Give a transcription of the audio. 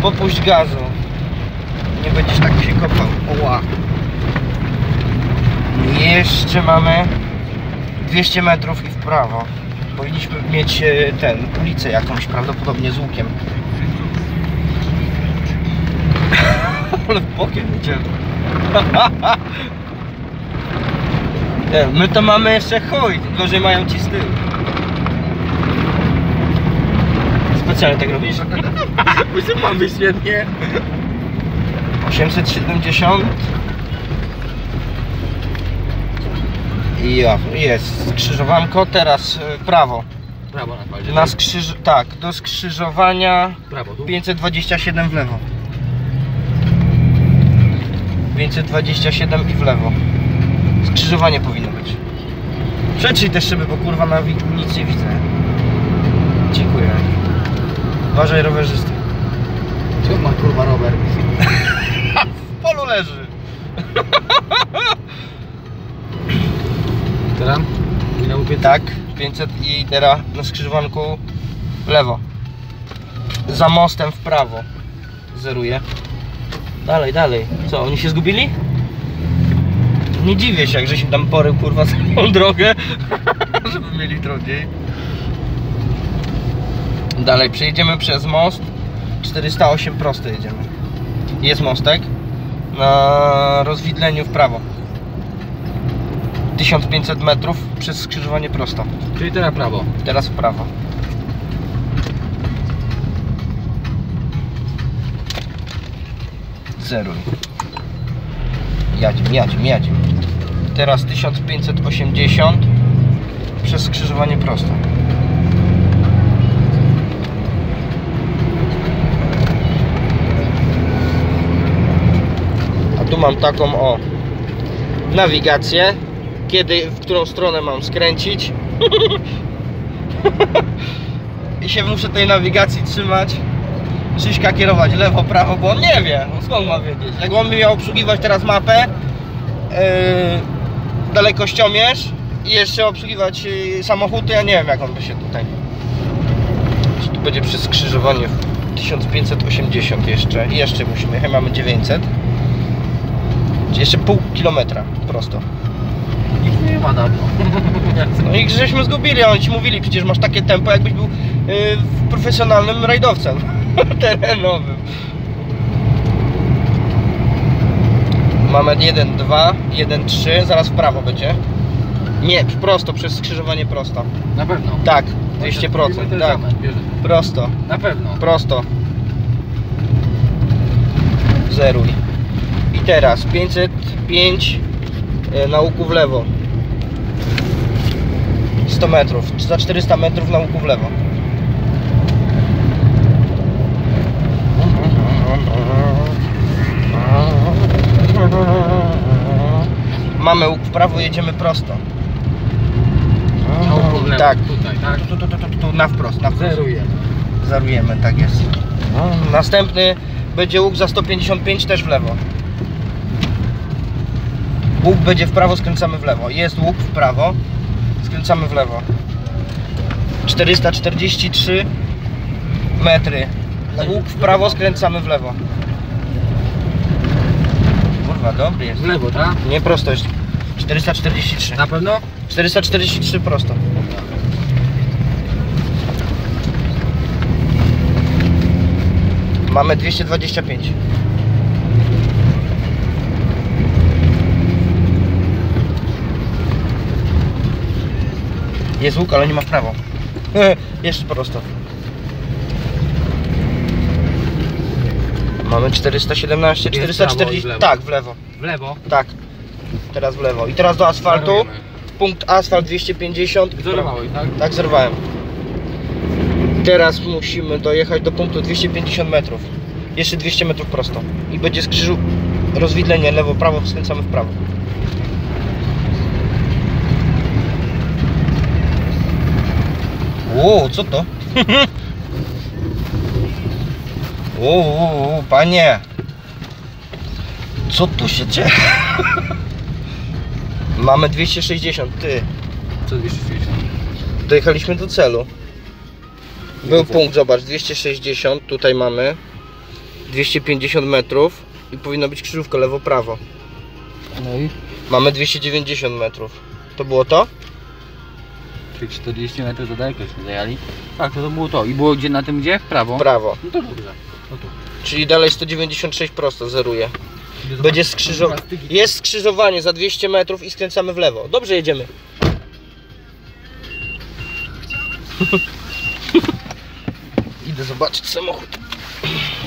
Popuść gazu. Nie będziesz tak się kopał. Oła. Jeszcze mamy 200 metrów i w prawo. Powinniśmy mieć ulicę jakąś, prawdopodobnie z łukiem. Ale bokiem idziemy. My to mamy jeszcze chuj, gorzej mają ci z tyłu. Specjalnie tak robisz? Myślę, mamy świetnie. 870. I ja, jest skrzyżowanko, teraz prawo. Prawo na padzie. Tak, do skrzyżowania prawo, tu? 527 w lewo. 527 i w lewo. Skrzyżowanie powinno być. Przetrzyj te szyby, bo kurwa na nic nie widzę. Dziękuję. Uważaj, rowerzysty. Gdzie ma kurwa rower? W polu leży. Teraz? Minęło 500? Tak, 500 i teraz na skrzyżowanku w lewo. Za mostem w prawo. Zeruję. Dalej, dalej. Co, oni się zgubili? Nie dziwię się, jak żeś im tam porył kurwa całą drogę, żeby mieli trudniej. Dalej, przejedziemy przez most. 408 prosto jedziemy. Jest mostek. Na rozwidleniu w prawo. 1500 metrów przez skrzyżowanie prosto. Czyli teraz prawo. Teraz w prawo. Zeruj. Jadziem. Teraz 1580 przez skrzyżowanie prosto. A tu mam taką nawigację, w którą stronę mam skręcić. I się muszę tej nawigacji trzymać. Krzyśka kierować lewo, prawo, bo on nie wie, skąd ma wiedzieć. Jak on by miał obsługiwać teraz mapę, dalekościomierz i jeszcze obsługiwać samochód, to ja nie wiem, jak on by się tutaj... Tu będzie przez skrzyżowanie 1580 jeszcze. I jeszcze musimy jechać, mamy 900. Czyli jeszcze pół kilometra prosto. Nikt nie ma dawno. No i żeśmy zgubili, a oni ci mówili, przecież masz takie tempo, jakbyś był profesjonalnym rajdowcem terenowym. Mamy 1, 2, 1, 3, zaraz w prawo będzie. Nie, prosto, przez skrzyżowanie prosto. Na pewno. Tak, 200%, tak. Prosto. Na pewno. Prosto. Zeruj. I teraz 505 na łuku w lewo. 100 metrów, za 400 metrów na łuku w lewo. Mamy łuk w prawo, jedziemy prosto. Tak. Tutaj, tak? Tu, na wprost. Zerujemy. Zerujemy, tak jest. Następny będzie łuk za 155 też w lewo. Łuk będzie w prawo, skręcamy w lewo. Jest łuk w prawo, skręcamy w lewo. 443 metry. Łuk w prawo, skręcamy w lewo. Kurwa, dobry jest. W lewo, tak? Nie, prosto jest. 443. Na pewno? 443 prosto. Mamy 225. Jest łuk, ale nie ma w prawo. Jeszcze prosto. Mamy 417, 440. Tak, w lewo. W lewo? Tak. Teraz w lewo. I teraz do asfaltu. Zerujemy. Punkt asfalt 250. Zerowałeś, tak? Tak, zerwałem. Teraz musimy dojechać do punktu 250 metrów. Jeszcze 200 metrów prosto. I będzie z krzyżu rozwidlenie lewo, prawo, skręcamy w prawo. Ło, co to? Ło, panie. Co tu się dzieje? Mamy 260, ty. Co 260? Dojechaliśmy do celu. Był punkt, zobacz, 260, tutaj mamy. 250 metrów i powinna być krzyżówka lewo-prawo. No i? Mamy 290 metrów. To było to? Czyli 40 metrów za daleko się zajęli. Tak, to było to. I było gdzie na tym gdzie? W prawo? W prawo. No to dobrze. No tu. Czyli dalej 196 prosto zeruje. Będzie skrzyżowanie. Jest skrzyżowanie za 200 metrów i skręcamy w lewo. Dobrze, jedziemy. Idę zobaczyć samochód.